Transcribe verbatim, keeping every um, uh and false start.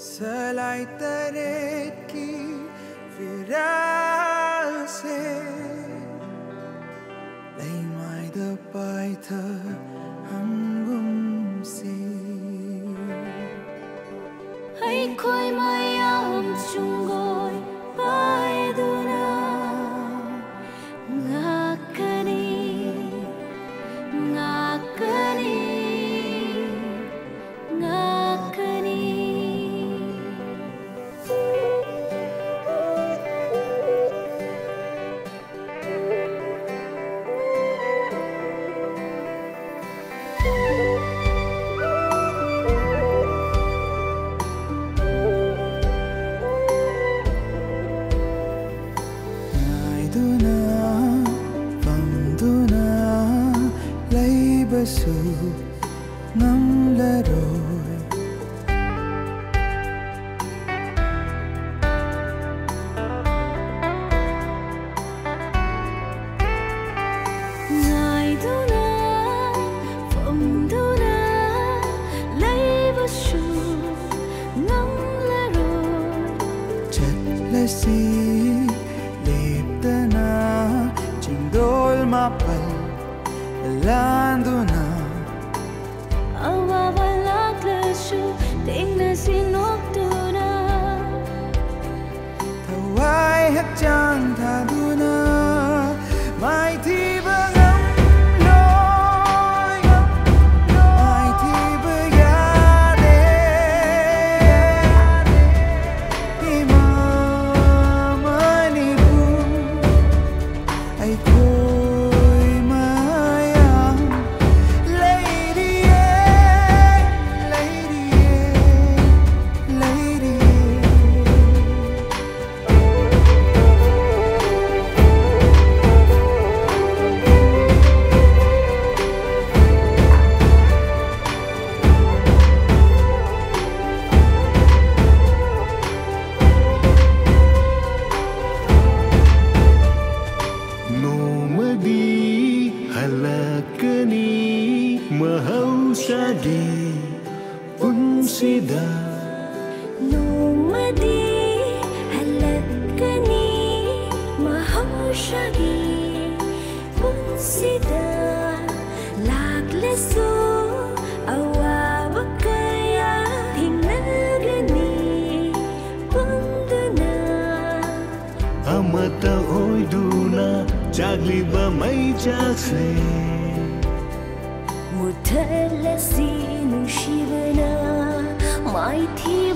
Salai taret ki virase Lay mai da pai tha hangum si Hay khoi mai am chung goi pai duna ngakani ngakani ngakani Su Ngamloi Ngài duna phong duna lấy bờ su Ngamloi Jetlasi Liptana Chindol mapal Landuna Awa balak lesu tingna sinokduna Thawai hak chang thaduna Maithiba Ngamloi Maithiba yade Imamanibu Ay Nomadi halakani mahaushagi punsida laglesu awabakaya thingnagani punduna amata oiduna jagliba mai jakse muthalasi nushivana Maithiba